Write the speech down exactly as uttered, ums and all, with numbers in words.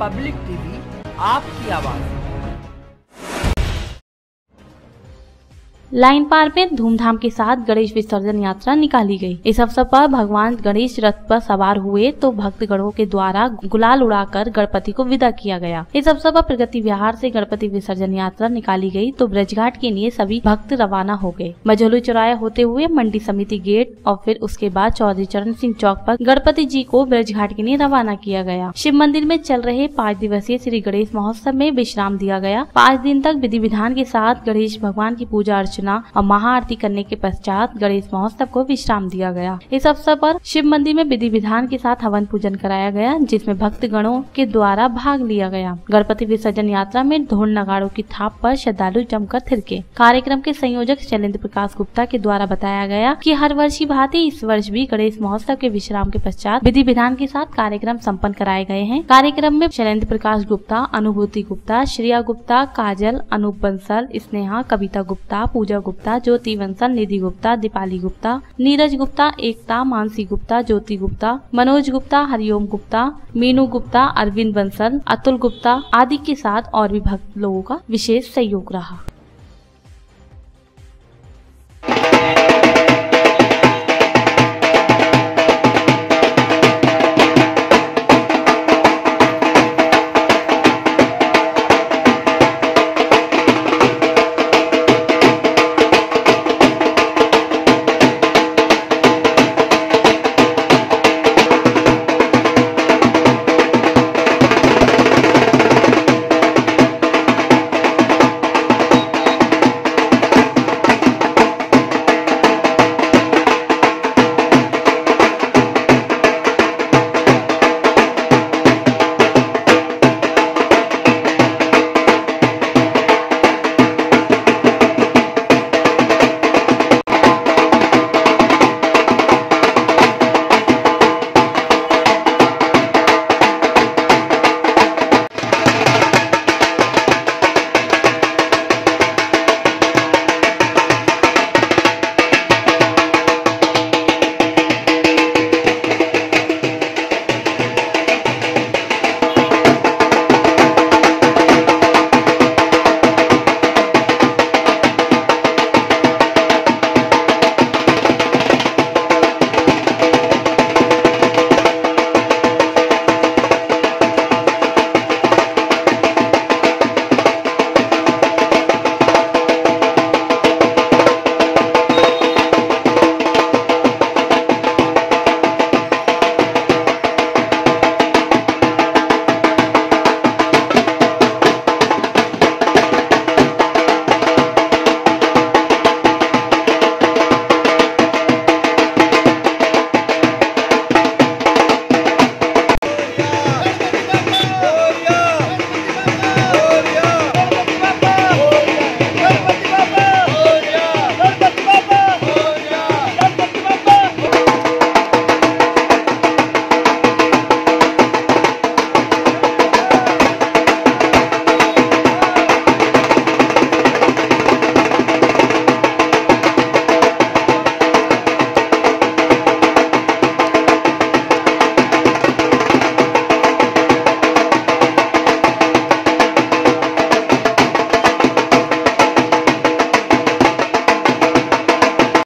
Public TV, आपकी आवाज। Line पार में धूमधाम के साथ गणेश विसर्जन यात्रा निकाली गई। इस अवसर पर भगवान गणेश रथ पर सवार हुए तो भक्तगणों के द्वारा गुलाल उड़ाकर गणपति को विदा किया गया। इस अवसर पर प्रगति विहार से गणपति विसर्जन यात्रा निकाली गई तो ब्रजघाट के लिए सभी भक्त रवाना हो गए। मझोली चौराया होते हुए मंडी समिति गेट और फिर उसके बाद चौधरी चरण सिंह चौक पर गणपति जी को ब्रजघाट के लिए रवाना किया गया। शिव मंदिर में चल रहे पाँच दिवसीय श्री गणेश महोत्सव में विश्राम दिया गया। पाँच दिन तक विधि विधान के साथ गणेश भगवान की पूजा अर्चना और महाआरती करने के पश्चात गणेश महोत्सव को विश्राम दिया गया। इस अवसर पर शिव मंदिर में विधि विधान के साथ हवन पूजन कराया गया, जिसमें भक्त गणों के द्वारा भाग लिया गया। गणपति विसर्जन यात्रा में ढोल नगाड़ों की थाप पर श्रद्धालु जमकर थिरके। कार्यक्रम के संयोजक शैलेंद्र प्रकाश गुप्ता के द्वारा बताया गया कि हर वर्ष की भांति इस वर्ष भी गणेश महोत्सव के विश्राम के पश्चात विधि विधान के साथ कार्यक्रम सम्पन्न कराए गए हैं। कार्यक्रम में शैलेंद्र प्रकाश गुप्ता, अनुभूति गुप्ता, श्रेया गुप्ता, काजल, अनूप बंसल, स्नेहा, कविता गुप्ता, पूजा गुप्ता, ज्योति बंसल, निधि गुप्ता, दीपाली गुप्ता, नीरज गुप्ता, एकता, मानसी गुप्ता, ज्योति गुप्ता, मनोज गुप्ता, हरिओम गुप्ता, मीनू गुप्ता, अरविंद बंसल, अतुल गुप्ता आदि के साथ और भी भक्त लोगों का विशेष सहयोग रहा।